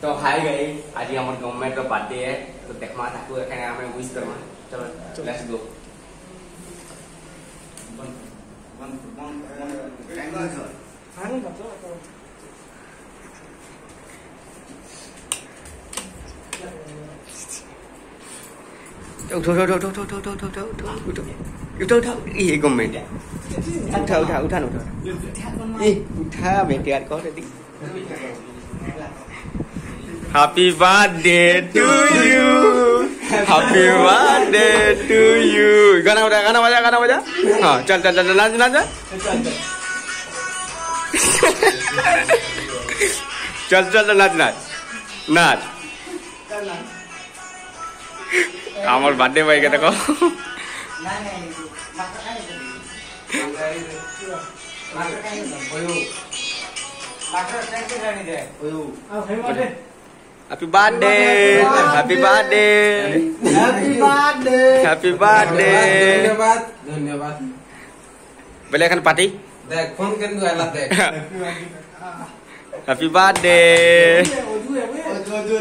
तो हाय गई आज हमारे गवर्नमेंट का बर्थडे है तो देखमा था तू एखाने हमें विश करमा चलो लेट्स गो उठो ये गवर्नमेंट है उठा उठा बेटे यार कौन है Happy birthday to you. Happy birthday to you. गाना बजा. हाँ चल नाच. चल नाच. আমার বার্থডে ভাই কে দেখো Happy birthday. धन्यवाद बोले एखन पार्टी देख फोन कर दू आला देख Happy birthday